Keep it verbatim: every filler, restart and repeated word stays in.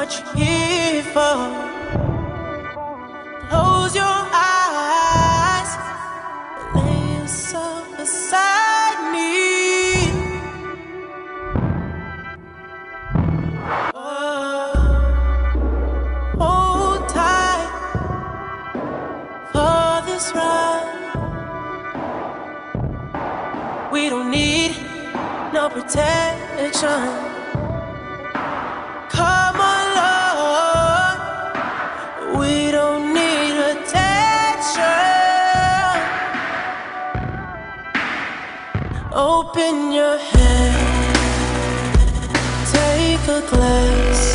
what you're here for. Close your eyes, lay yourself beside me. Oh, hold tight for this ride. We don't need no protection. Come along, we don't need attention. Open your head, take a glass.